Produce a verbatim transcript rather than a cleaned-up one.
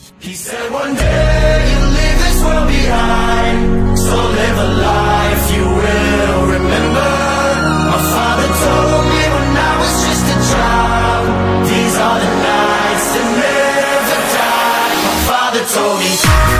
He said one day you'll leave this world behind, so live a life you will remember. My father told me when I was just a child, these are the nights that never die. My father told me